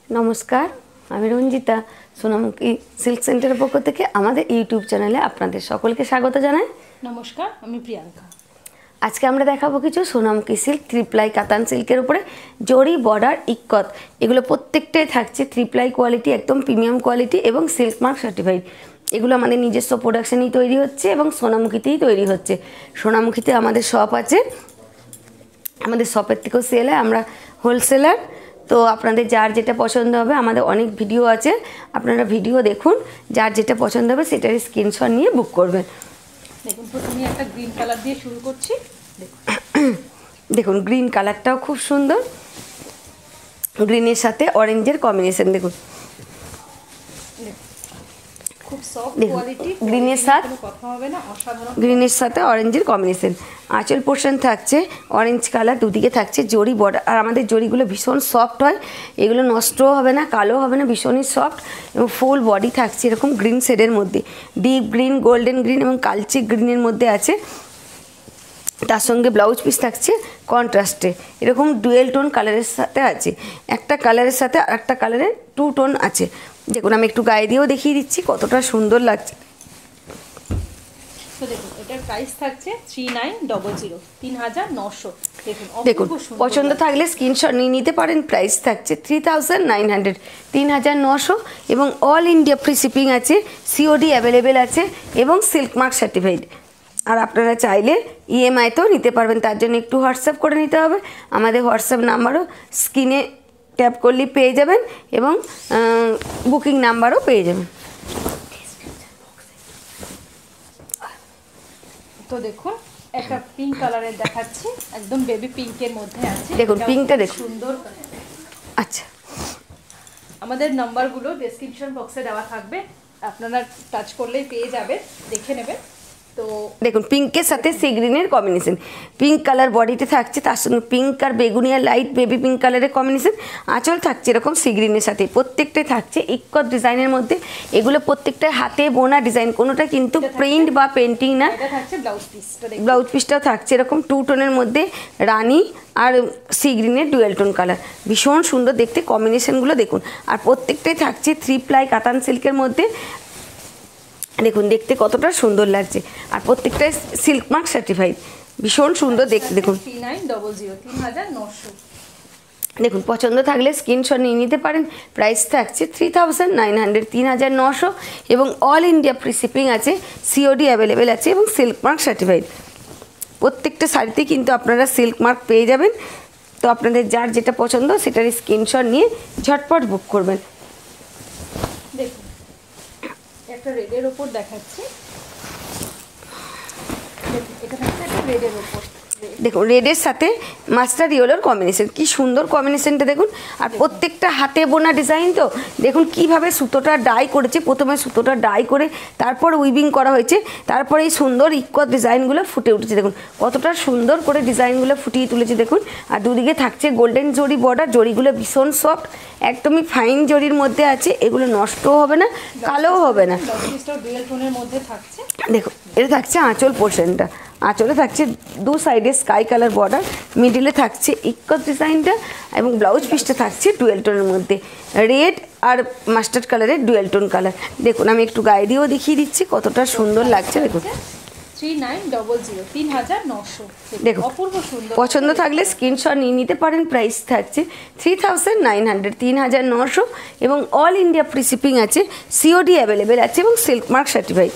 নমস্কার, আমি রঞ্জিতা সোনামুখী সিল্ক সেন্টারের পক্ষ থেকে আমাদের ইউটিউব চ্যানেলে আপনাদের সকলকে স্বাগত জানাই। নমস্কার, আমি প্রিয়াঙ্কা। আজকে আমরা দেখাবো কিছু সোনামুখী সিল্ক থ্রি-প্লাই কাতান সিল্কের উপরে জরি বর্ডার ইক্কত। এগুলো প্রত্যেকটাই থাকছে থ্রি-প্লাই কোয়ালিটি, একদম প্রিমিয়াম কোয়ালিটি এবং সিল্ক মার্ক সার্টিফাইড। এগুলো আমাদের নিজস্ব প্রোডাকশনেই তৈরি হচ্ছে এবং সোনামুখীতেই তৈরি হচ্ছে। সোনামুখীতে আমাদের শপ আছে, আমাদের শপের থেকেও সেল হয়, আমরা হোলসেলার। তো আপনাদের যার যেটা পছন্দ হবে, আমাদের অনেক ভিডিও আছে, আপনারা ভিডিও দেখুন, যার যেটা পছন্দ হবে সেটার স্ক্রিনশট নিয়ে বুক করবেন। দেখুন, প্রথমে একটা গ্রিন কালার দিয়ে শুরু করছি। দেখুন গ্রিন কালারটাও খুব সুন্দর, গ্রিনের সাথে অরেঞ্জের কম্বিনেশন। দেখুন খুব সফট কোয়ালিটি, গ্রিনের সাথে কথা হবে না, অসাধারণ। গ্রিনের সাথে অরেঞ্জের কম্বিনেশন। আঁচল পোর্শন থাকছে অরেঞ্জ কালার, দুদিকে থাকছে জরি বর্ডার। আর আমাদের জরিগুলো ভীষণ সফট হয়, এগুলো নষ্টও হবে না, কালো হবে না, ভীষণই সফট। এবং ফুল বডি থাকছে এরকম গ্রিন শেডের মধ্যে, ডিপ গ্রিন, গোল্ডেন গ্রিন এবং কালচে গ্রিনের মধ্যে আছে। তার সঙ্গে ব্লাউজ পিস থাকছে কন্ট্রাস্টে, এরকম ডুয়েল টোন কালারের সাথে আছে। একটা কালারের সাথে আর একটা কালারের টু টোন আছে। দেখুন আমি একটু গায়ে দিয়েও দেখিয়ে দিচ্ছি কতটা সুন্দর লাগছে। তো দেখুন, এটার প্রাইস থাকছে 3900, 3900। দেখুন পছন্দ থাকলে স্ক্রিনশট নিয়ে নিতে পারেন। প্রাইস থাকছে 3900, 3900 এবং অল ইন্ডিয়া ফ্রি শিপিং আছে, সিওডি অ্যাভেলেবেল আছে এবং সিল্ক মার্ক সার্টিফাইড। আর আপনারা চাইলে ইএমআইতেও নিতে পারবেন, তার জন্য একটু হোয়াটসঅ্যাপ করে নিতে হবে। আমাদের হোয়াটসঅ্যাপ নাম্বারও স্ক্রিনে ট্যাপ করলেই পেয়ে যাবেন এবং বুকিং নাম্বারও পেয়ে যাবেন। তো দেখুন, একটা পিঙ্ক কালারের দেখাচ্ছি, একদম বেবি পিঙ্কের মধ্যে আছে। দেখুন পিঙ্কটা দেখুন সুন্দর। আচ্ছা, আমাদের নাম্বারগুলো ডেসক্রিপশন বক্সে দেওয়া থাকবে, আপনারা টাচ করলেই পেয়ে যাবেন, দেখে নেবেন। তো দেখুন পিঙ্কের সাথে সি গ্রিনের কম্বিনেশন, পিঙ্ক কালার বডিতে থাকছে, তার সঙ্গে পিঙ্ক আর বেগুনি আর লাইট বেবি পিঙ্ক কালারের কম্বিনেশন। আঁচল থাকছে এরকম সি গ্রিনের সাথে, প্রত্যেকটাই থাকছে ইক্কত ডিজাইনের মধ্যে। এগুলো প্রত্যেকটাই হাতে বোনা ডিজাইন, কোনোটা কিন্তু প্রিন্ট বা পেন্টিং না। ব্লাউজ পিসটাও থাকছে এরকম টু টোনের মধ্যে, রানি আর সি গ্রিনের ডুয়েল টোন কালার, ভীষণ সুন্দর দেখতে কম্বিনেশনগুলো দেখুন। আর প্রত্যেকটাই থাকছে থ্রি-প্লাই কাতান সিল্কের মধ্যে। দেখুন দেখতে কতটা সুন্দর লাগছে, আর প্রত্যেকটাই সিল্ক মার্ক সার্টিফাইড, ভীষণ সুন্দর দেখতে। দেখুন 3900। দেখুন পছন্দ থাকলে স্ক্রিনশট নিয়ে নিতে পারেন। প্রাইস থাকছে 3900, 3900 এবং অল ইন্ডিয়া ফ্রি শিপিং আছে, সিওডি অ্যাভেলেবেল আছে এবং সিল্ক মার্ক সার্টিফাইড। প্রত্যেকটা শাড়িতে কিন্তু আপনারা সিল্ক মার্ক পেয়ে যাবেন। তো আপনাদের যার যেটা পছন্দ সেটার স্ক্রিনশট নিয়ে ঝটপট বুক করবেন। দেখুন একটা রেডের উপর দেখাচ্ছি, এটা থাকছে একটা রেডের উপর। দেখুন রেডের সাথে মাস্টার ইয়েলোর কম্বিনেশন, কি সুন্দর কম্বিনেশনটা দেখুন। আর প্রত্যেকটা হাতে বোনা ডিজাইন, তো দেখুন কিভাবে সুতোটা ডাই করেছে। প্রথমে সুতোটা ডাই করে তারপর উইভিং করা হয়েছে, তারপরে এই সুন্দর ইক্কত ডিজাইনগুলো ফুটে উঠেছে। দেখুন কতটা সুন্দর করে ডিজাইনগুলো ফুটিয়ে তুলেছে দেখুন। আর দুদিকে থাকছে গোল্ডেন জরি বর্ডার, জরিগুলো ভীষণ সফট, একদমই ফাইন জরির মধ্যে আছে, এগুলো নষ্টও হবে না, কালোও হবে না। দেখুন এটা থাকছে আঁচল পোর্শনটা, আঁচলে থাকছে দু সাইডে স্কাই কালার বর্ডার, মিডিলে থাকছে ইক্কত ডিজাইনটা এবং ব্লাউজ পিসটা থাকছে ডুয়েল টোনের মধ্যে, রেড আর মাস্টার্ড কালারের ডুয়েল টোন কালার। দেখুন আমি একটু গায়ে দিয়েও দেখিয়ে দিচ্ছি কতটা সুন্দর লাগছে। দেখুন 3900, 3900। দেখুন অপূর্ব সুন্দর, পছন্দ থাকলে স্ক্রিনশট নিয়ে নিতে পারেন। প্রাইস থাকছে 3900, 3900 এবং অল ইন্ডিয়া ফ্রি শিপিং আছে, সিওডি অ্যাভেলেবেল আছে এবং সিল্ক মার্ক সার্টিফাইড।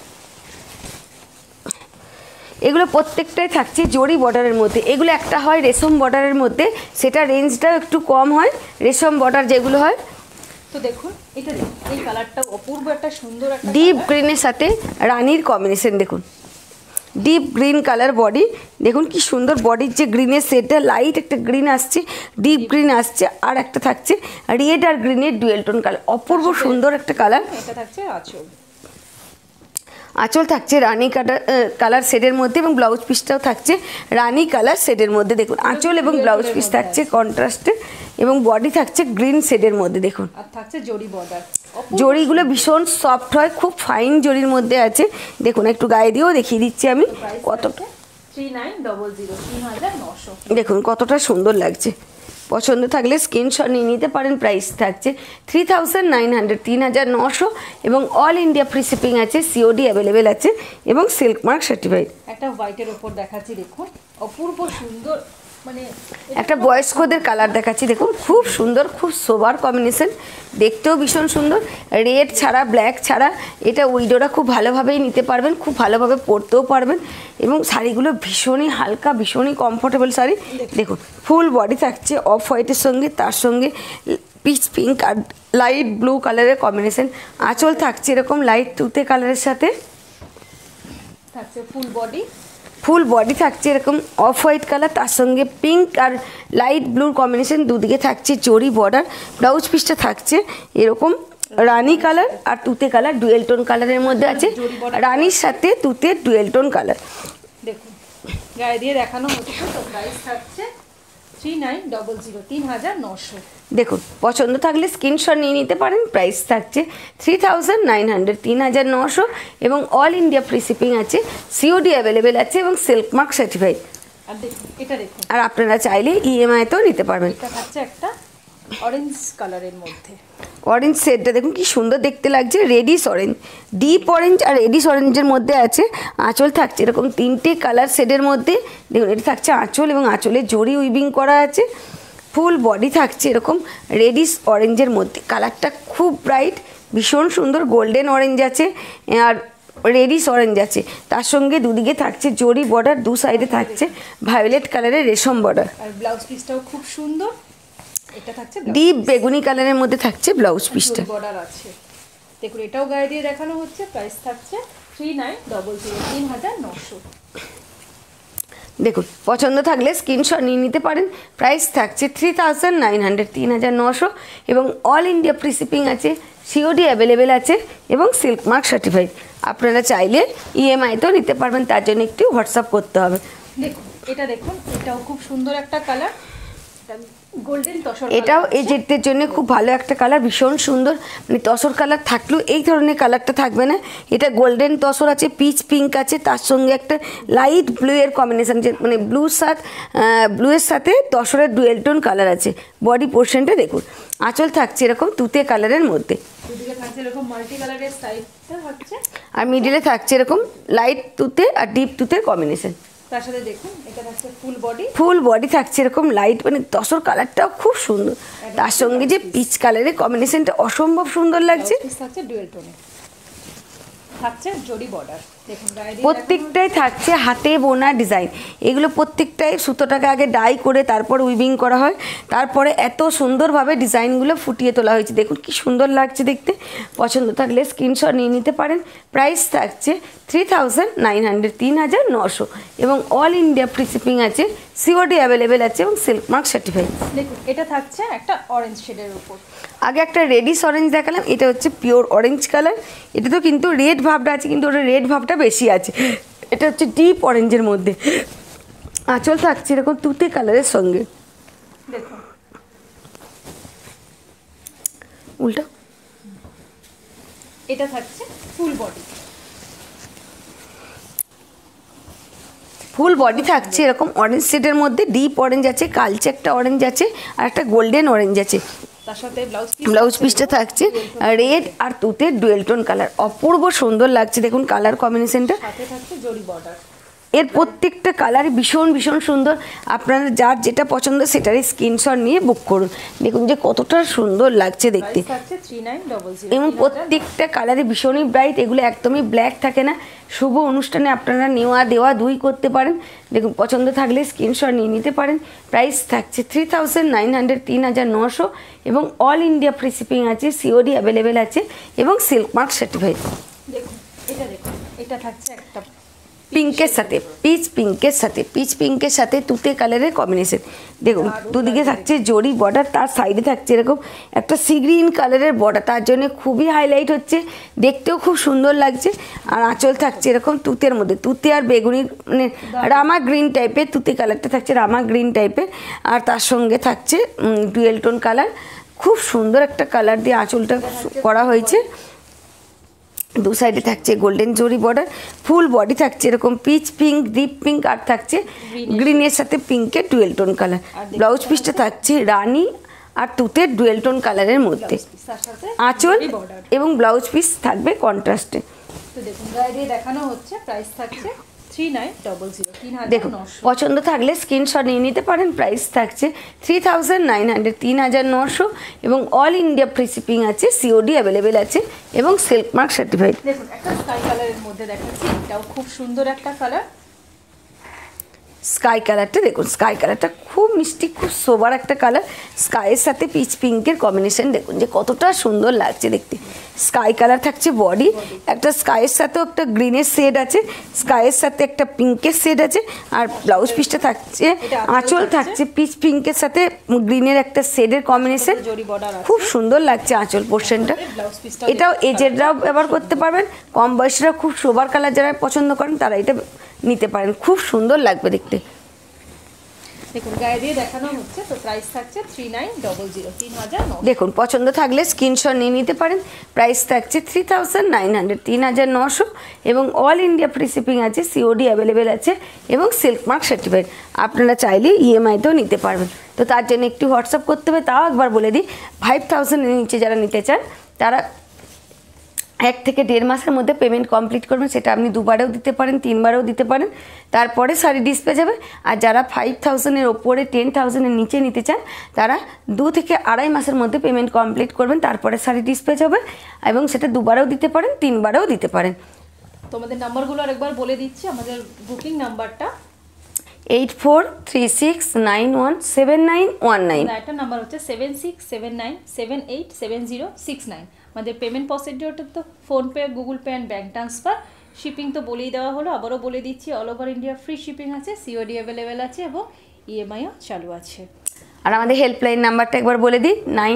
এগুলো প্রত্যেকটাই থাকছে জরি বর্ডারের মধ্যে। এগুলো একটা হয় রেশম বর্ডারের মধ্যে, সেটা রেঞ্জটাও একটু কম হয়, রেশম বর্ডার যেগুলো হয়। তো দেখুন এটা, এই কালারটা অপূর্ব, একটা সুন্দর একটা ডিপ গ্রিনের সাথে রানির কম্বিনেশন। দেখুন ডিপ গ্রিন কালার বডি, দেখুন কি সুন্দর বডির যে গ্রিনের শেডটা, লাইট একটা গ্রিন আসছে, ডিপ গ্রিন আসছে, আর একটা থাকছে রেড আর গ্রিনের ডুয়েল টোন কালার, অপূর্ব সুন্দর একটা কালার। এটা থাকছে আঁচল, আঁচল থাকছে রানি কালার শেডের মধ্যে এবং ব্লাউজ পিসটাও থাকছে রানি কালার শেডের মধ্যে। দেখুন আঁচল এবং ব্লাউজ পিস থাকছে কন্ট্রাস্টে এবং বডি থাকছে গ্রিন শেডের মধ্যে। দেখুন আর থাকছে জরি বর্ডার, জরিগুলো ভীষণ সফট হয়, খুব ফাইন জরির মধ্যে আছে। দেখুন একটু গায়ে দিয়েও দেখিয়ে দিচ্ছি আমি কতটা, 3900, 3900। দেখুন কতটা সুন্দর লাগছে। পছন্দ থাকলে স্ক্রিনশট নিয়ে নিতে পারেন। প্রাইস থাকছে 3900, 3900 এবং অল ইন্ডিয়া ফ্রি শিপিং আছে, সিওডি অ্যাভেলেবেল আছে এবং সিল্ক মার্ক সার্টিফাইড। একটা হোয়াইটের উপর দেখাচ্ছি, দেখুন অপূর্ব সুন্দর, মানে একটা বয়স্কদের কালার দেখাচ্ছি, দেখুন খুব সুন্দর, খুব সোবার কম্বিনেশন, দেখতেও ভীষণ সুন্দর। রেড ছাড়া, ব্ল্যাক ছাড়া, এটা উইডোরা খুব ভালোভাবেই নিতে পারবেন, খুব ভালোভাবে পরতেও পারবেন এবং শাড়িগুলো ভীষণই হালকা, ভীষণই কমফোর্টেবল শাড়ি। দেখুন ফুল বডি থাকছে অফ হোয়াইটের সঙ্গে, তার সঙ্গে পিচ পিঙ্ক আর লাইট ব্লু কালারের কম্বিনেশন। আঁচল থাকছে এরকম লাইট তুতে কালারের সাথে, থাকছে ফুল বডি। ফুল বডি থাকছে এরকম অফ হোয়াইট কালার, তার সঙ্গে পিঙ্ক আর লাইট ব্লুর কম্বিনেশন, দুদিকে থাকছে জরি বর্ডার। ব্লাউজ পিসটা থাকছে এরকম রানি কালার আর তুতে কালার, ডুয়েল টোন কালারের মধ্যে আছে, রানির সাথে তুতের ডুয়েল টোন কালার। দেখুন গায়ে দিয়ে দেখানো হচ্ছে, তো প্রাইস থাকছে 3900, 3900। দেখুন পছন্দ থাকলে স্ক্রিনশট নিয়ে নিতে পারেন। প্রাইস থাকছে 3900, 3900 এবং অল ইন্ডিয়া ফ্রি শিপিং আছে, সিওডি অ্যাভেলেবেল আছে এবং সিল্ক মার্ক সার্টিফাইড। আর দেখুন এটা দেখুন, আর আপনারা চাইলে ইএমআইতেও নিতে পারবেন। এটা থাকছে একটা অরেঞ্জ কালারের মধ্যে। অরেঞ্জ শেডটা দেখুন কি সুন্দর দেখতে লাগছে, রেডিশ অরেঞ্জ, ডিপ অরেঞ্জ আর রেডিশ অরেঞ্জের মধ্যে আছে। আঁচল থাকছে এরকম তিনটে কালার শেডের মধ্যে, দেখুন এটা থাকছে আঁচল এবং আঁচলে জরি উইভিং করা আছে। ফুল বডি থাকছে এরকম রেডিশ অরেঞ্জের মধ্যে, কালারটা খুব ব্রাইট, ভীষণ সুন্দর, গোল্ডেন অরেঞ্জ আছে আর রেডিশ অরেঞ্জ আছে, তার সঙ্গে দুদিকে থাকছে জরি বর্ডার, দু সাইডে থাকছে ভায়োলেট কালারের রেশম বর্ডার। আর ব্লাউজ পিসটাও খুব সুন্দর, এটা থাকছে ডিপ বেগুনি কালারের মধ্যে থাকছে ব্লাউজ পিসটা, বর্ডার আছে। দেখুন এটাও গায়ে দিয়ে দেখানো হচ্ছে, প্রাইস থাকছে 3900, 3900। দেখুন পছন্দ থাকলে স্ক্রিনশট নিয়ে নিতে পারেন। প্রাইস থাকছে 3900, 3900 এবং অল ইন্ডিয়া ফ্রি শিপিং আছে, সিওডি অ্যাভেলেবেল আছে এবং সিল্ক মার্ক সার্টিফাইড। আপনারা চাইলে ইএমআইতেও নিতে পারবেন, তার জন্য একটু হোয়াটসঅ্যাপ করতে হবে। দেখুন এটা দেখুন, এটাও খুব সুন্দর একটা কালার, গোল্ডেন তসর। এটাও এজেডদের জন্য খুব ভালো একটা কালার, ভীষণ সুন্দর, মানে তসর কালার থাকলেও এই ধরনের কালারটা থাকবে না। এটা গোল্ডেন তসর আছে, পিচ পিঙ্ক আছে, তার সঙ্গে একটা লাইট ব্লু এর কম্বিনেশন, যে মানে ব্লুয়ের সাথে তসরের ডুয়েল টোন কালার আছে। বডি পোর্শনটা দেখুন, আঁচল থাকছে এরকম তুতে কালারের মধ্যে, দুদিকে থাকছে এরকম মাল্টি কালারের সাইডটা থাকছে, আর মিডিলে থাকছে এরকম লাইট তুতে আর ডিপ তুতের কম্বিনেশন। তার সাথে দেখুন এটা থাকছে ফুল বডি। ফুল বডি থাকছে এরকম লাইট, মানে তসর কালারটাও খুব সুন্দর, তার সঙ্গে যে পিচ কালারের কম্বিনেশনটা অসম্ভব সুন্দর লাগছে। থাকছে ডুয়েল টোনে, থাকছে জরি বর্ডার। দেখুন গায়ে দিয়ে প্রত্যেকটাই থাকছে হাতে বোনা ডিজাইন, এগুলো প্রত্যেকটাই সুতোটাকে আগে ডাই করে তারপর উইভিং করা হয়, তারপরে এত সুন্দরভাবে ডিজাইনগুলো ফুটিয়ে তোলা হয়েছে। দেখুন কি সুন্দর লাগছে দেখতে। পছন্দ থাকলে স্ক্রিনশট নিয়ে নিতে পারেন। প্রাইস থাকছে 3900, 3900 এবং অল ইন্ডিয়া ফ্রি শিপিং আছে, সিওডি অ্যাভেলেবেল আছে এবং সিল্ক মার্ক সার্টিফাইড। দেখুন এটা থাকছে একটা অরেঞ্জ শেডের উপর। আগে একটা রেডিশ অরেঞ্জ দেখালাম, এটা হচ্ছে পিওর অরেঞ্জ কালার। এটা তো কিন্তু রেড ভাবটা আছে, কিন্তু ওটা রেড ভাবটা বেশি আছে, এটা হচ্ছে ডিপ অরেঞ্জের মধ্যে। আঁচল থাকছে এরকম তুতে কালারের সঙ্গে, দেখুন উল্টো। এটা থাকছে ফুল বডি। ফুল বডি থাকছে এরকম অরেঞ্জ শেডের মধ্যে, ডিপ অরেঞ্জ আছে, কালচে একটা অরেঞ্জ আছে আর একটা গোল্ডেন অরেঞ্জ আছে। তার সাথে ব্লাউজ পিসটা থাকছে রেড আর তুতের ডুয়েল টোন কালার, অপূর্ব সুন্দর লাগছে। দেখুন কালার কম্বিনেশনটা, সাথে থাকছে জরি বর্ডার। এর প্রত্যেকটা কালারই ভীষণ ভীষণ সুন্দর। আপনারা যার যেটা পছন্দ সেটারই স্ক্রিনশট নিয়ে বুক করুন। দেখুন যে কতটা সুন্দর লাগছে দেখতে, থাকছে 3900 এবং প্রত্যেকটা কালারে ভীষণই ব্রাইট। এগুলো একদমই ব্ল্যাক থাকে না, শুভ অনুষ্ঠানে আপনারা নেওয়া দেওয়া দুই করতে পারেন। দেখুন পছন্দ থাকলে স্ক্রিনশট নিয়ে নিতে পারেন। প্রাইস থাকছে 3900, 3900 এবং অল ইন্ডিয়া ফ্রি শিপিং আছে, সিওডি অ্যাভেলেবেল আছে এবং সিল্ক মার্ক সার্টিফাইড। দেখুন এটা দেখুন, এটা থাকছে একটা পিঙ্কের সাথে, পিচ পিঙ্কের সাথে তুতে কালারের কম্বিনেশন। দেখুন দুদিকে থাকছে জরি বর্ডার, তার সাইডে থাকছে এরকম একটা সি গ্রিন কালারের বর্ডার, তার জন্য খুবই হাইলাইট হচ্ছে, দেখতেও খুব সুন্দর লাগছে। আর আঁচল থাকছে এরকম তুতের মধ্যে, তুতে আর বেগুনি মানে রামা গ্রিন টাইপের, তুতে কালারটা থাকছে রামা গ্রিন টাইপের, আর তার সঙ্গে থাকছে ডুয়েল টোন কালার। খুব সুন্দর একটা কালার দিয়ে আঁচলটা করা হয়েছে। দু সাইডে থাকছে গোল্ডেন জরি বর্ডার, ফুল বডি থাকছে এরকম পিচ পিঙ্ক, ডিপ পিঙ্ক, আর থাকছে গ্রিনের সাথে পিঙ্কের ডুয়েল টোন কালার। ব্লাউজ পিসটা থাকছে রানী আর তুতের ডুয়েল টোন কালারের মধ্যে। আঁচল এবং ব্লাউজ পিস থাকবে কন্ট্রাস্টে। তো দেখুন গায়ে দিয়ে দেখানো হচ্ছে, প্রাইস থাকছে 3900, দেখুন পছন্দ থাকলে স্ক্রিনশট নিয়ে নিতে পারেন। প্রাইস থাকছে 3900, 3900 এবং অল ইন্ডিয়া ফ্রি শিপিং আছে, সিওডি অ্যাভেলেবেল আছে এবং সিল্ক মার্ক সার্টিফাইড। দেখুন একটা স্কাই কালারের মধ্যে দেখাচ্ছি, এটাও খুব সুন্দর একটা কালার। স্কাই কালারটা দেখুন, স্কাই কালারটা খুব মিষ্টি, খুব সোবার একটা কালার। স্কাইয়ের সাথে পিচ পিঙ্কের কম্বিনেশন দেখুন যে কতটা সুন্দর লাগছে দেখতে। স্কাই কালার থাকছে বডি, একটা স্কাইয়ের সাথেও একটা গ্রিনের শেড আছে, স্কাইয়ের সাথে একটা পিঙ্কের শেড আছে, আর ব্লাউজ পিসটা থাকছে, আঁচল থাকছে পিচ পিঙ্কের সাথে গ্রিনের একটা শেডের কম্বিনেশন, খুব সুন্দর লাগছে আঁচল পোর্শনটা। এটাও এজেডরাও ব্যবহার করতে পারবেন, কম বয়সীরা খুব সোবার কালার যারা পছন্দ করেন তারা এটা নিতে পারেন, খুব সুন্দর লাগবে দেখতে। দেখুন গায়ে দিয়ে দেখানো হচ্ছে, তো প্রাইস থাকছে 3900, 3900। দেখুন পছন্দ থাকলে স্ক্রিনশট নিয়ে নিতে পারেন। প্রাইস থাকছে 3900, 3900 এবং অল ইন্ডিয়া ফ্রি শিপিং আছে, সিওডি অ্যাভেলেবেল আছে এবং সিল্ক মার্ক সার্টিফাইড। আপনারা চাইলে ইএমআইতেও নিতে পারবেন। তো তার জন্য একটু হোয়াটসঅ্যাপ করতে হবে। তাও একবার বলে দিই, 5000 এর নিচে যারা নিতে চান তারা 1 থেকে 1.5 মাসের মধ্যে পেমেন্ট কমপ্লিট করবেন। সেটা আপনি 2বারেও দিতে পারেন, 3বারেও দিতে পারেন, তারপরে শাড়ি ডিসপ্যাচ হবে। আর যারা 5000 এর ওপরে 10,000 এর নিচে নিতে চান তারা 2 থেকে 2.5 মাসের মধ্যে পেমেন্ট কমপ্লিট করবেন, তারপরে শাড়ি ডিসপ্যাচ হবে এবং সেটা 2বারেও দিতে পারেন, 3বারেও দিতে পারেন। তোমাদের নাম্বারগুলো আরেকবার বলে দিচ্ছি। আমাদের বুকিং নাম্বারটা 8436917919। একটা নাম্বার হচ্ছে 7679787069। আমাদের পেমেন্ট প্রসিডিওরটা তো PhonePe, Google Pay and bank transfer. Shipping তো বলেই দেওয়া হলো, আবারও বলে দিচ্ছি all over India free shipping আছে, সিওডি অ্যাভেলেবেল আছে এবং ইএমআইও চালু আছে। আর আমাদের হেল্পলাইন নাম্বারটা একবার বলে দিই,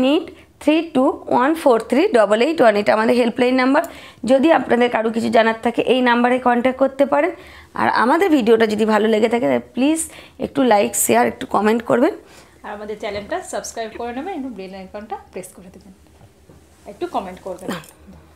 9832143881। এটা আমাদের হেল্পলাইন নাম্বার। যদি আপনাদের কারো কিছু জানার থাকে এই নাম্বারে কন্ট্যাক্ট করতে পারেন। আর আমাদের ভিডিওটা যদি ভালো লেগে থাকে প্লিজ একটু লাইক, শেয়ার, একটু কমেন্ট করবেন। আর আমাদের চ্যানেলটা সাবস্ক্রাইব করে নেবেন এবং বেল আইকনটা প্রেস করে দেবেন, একটু কমেন্ট করবেন।